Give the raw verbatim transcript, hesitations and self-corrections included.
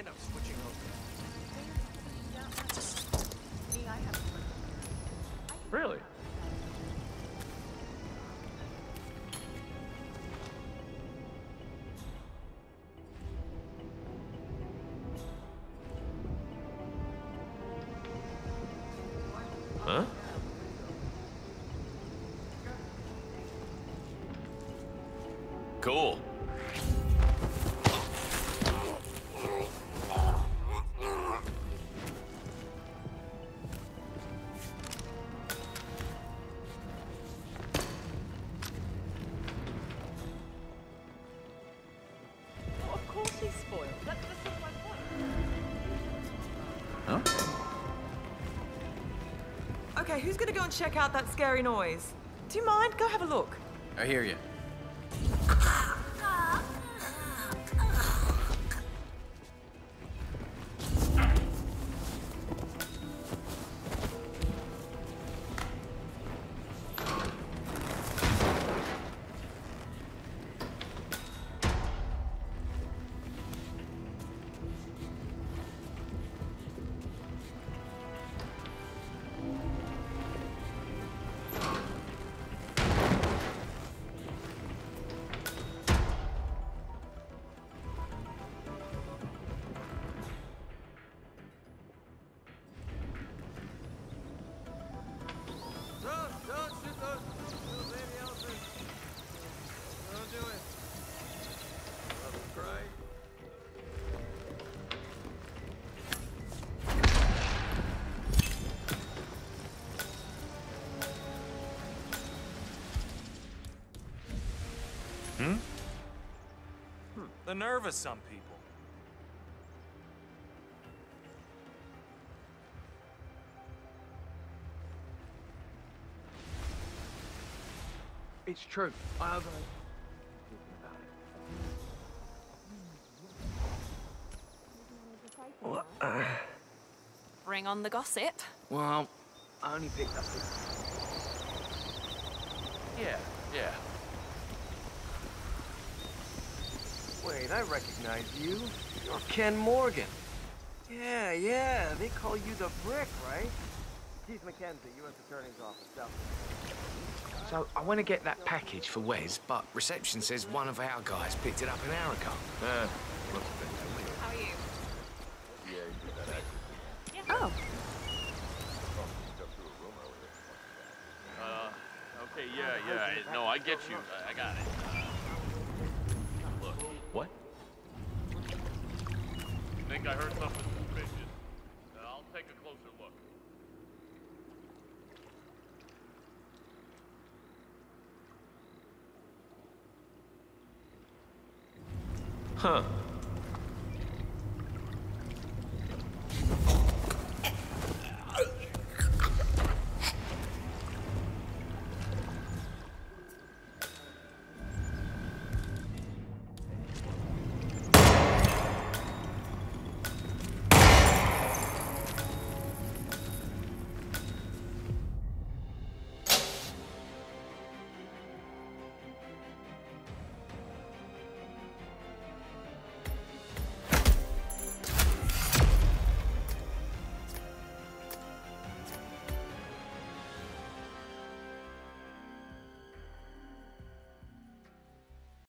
thinking of switching over. Really? Huh? Cool. Of course he's spoiled. That, that's not my point. Huh? Okay, who's gonna go and check out that scary noise? Do you mind? Go have a look. I hear you. Hmm? The nerve of some people. It's true. I have a... Well, uh, Bring on the gossip. well, I only picked up this. Yeah, yeah. Wait, I recognize you. You're Ken Morgan. Yeah, yeah, they call you the Brick, right? Keith McKenzie, U S Attorney's Office, South. So, I want to get that package for Wes, but reception says one of our guys picked it up an hour ago. Uh, must have been too late. How are you? Yeah, you did that actually. Oh. Uh, okay, yeah, yeah. No, I get you. I, I got it. Uh, look. What? Think I heard something suspicious. Uh, I'll take a closer look. Huh.